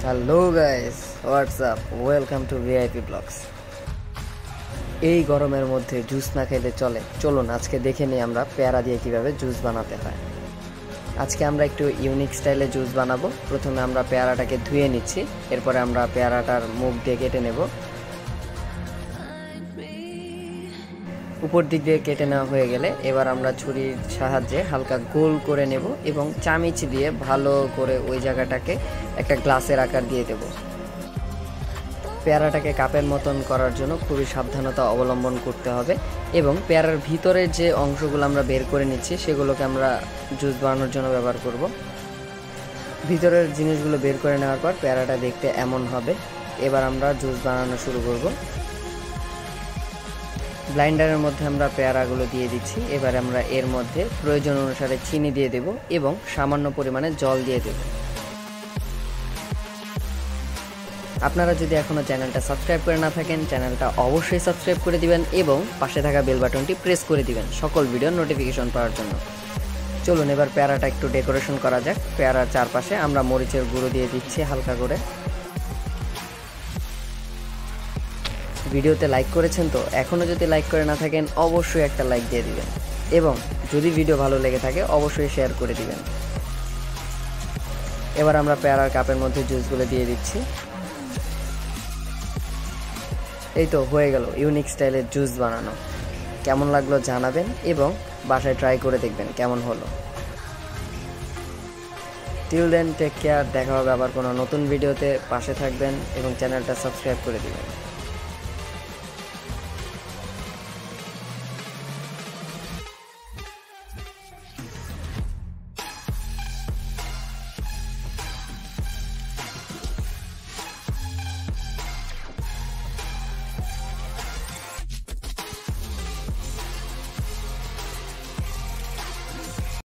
Hello guys, WhatsApp, welcome to VIP blogs. এই গরমের মধ্যে জুস না খেলে চলে? চলুন আজকে দেখে নিই আমরা পেয়ারা দিয়ে কিভাবে জুস বানাতে হয়। আজকে আমরা একটু ইউনিক স্টাইলে জুস বানাবো। প্রথমে আমরা পেয়ারাটাকে ধুয়ে নিচ্ছি, এরপরে আমরা পেয়ারাটার মুখ দিয়ে কেটে নেব। উপর দিক দিয়ে কেটে নেওয়া হয়ে গেলে এবার আমরা ছুরির সাহায্যে হালকা গোল করে নেব এবং চামিচ দিয়ে ভালো করে ওই জায়গাটাকে একটা গ্লাসের আকার দিয়ে দেব। পেয়ারাটাকে কাপের মতন করার জন্য খুবই সাবধানতা অবলম্বন করতে হবে এবং পেয়ারার ভিতরের যে অংশগুলো আমরা বের করে নিচ্ছি সেগুলোকে আমরা জুস বানানোর জন্য ব্যবহার করব। ভিতরের জিনিসগুলো বের করে নেওয়ার পর পেয়ারাটা দেখতে এমন হবে। এবার আমরা জুস বানানো শুরু করব। ব্লাইন্ডারের মধ্যে আমরা পেয়ারাগুলো দিয়ে দিচ্ছি। এবার আমরা এর মধ্যে প্রয়োজন অনুসারে চিনি দিয়ে দেব এবং সামান্য পরিমাণে জল দিয়ে দেব। আপনারা যদি এখনও চ্যানেলটা সাবস্ক্রাইব করে না থাকেন, চ্যানেলটা অবশ্যই সাবস্ক্রাইব করে দিবেন এবং পাশে থাকা বেল বাটনটি প্রেস করে দিবেন সকল ভিডিওর নোটিফিকেশন পাওয়ার জন্য। চলুন এবার পেয়ারাটা একটু ডেকোরেশন করা যাক। পেয়ারার চারপাশে আমরা মরিচের গুঁড়ো দিয়ে দিচ্ছি হালকা করে। ভিডিওতে লাইক করেছেন তো? এখনও যদি লাইক করে না থাকেন অবশ্যই একটা লাইক দিয়ে দিবেন এবং যদি ভিডিও ভালো লেগে থাকে অবশ্যই শেয়ার করে দিবেন। এবার আমরা পেয়ারার কাপের মধ্যে জুসগুলো দিয়ে দিচ্ছি। এই তো হয়ে গেল ইউনিক স্টাইলের জুস বানানো। কেমন লাগলো জানাবেন এবং বাসায় ট্রাই করে দেখবেন কেমন হলো। Till then, take care. দেখা হবে আবার কোনো নতুন ভিডিওতে। পাশে থাকবেন এবং চ্যানেলটা সাবস্ক্রাইব করে দিবেন।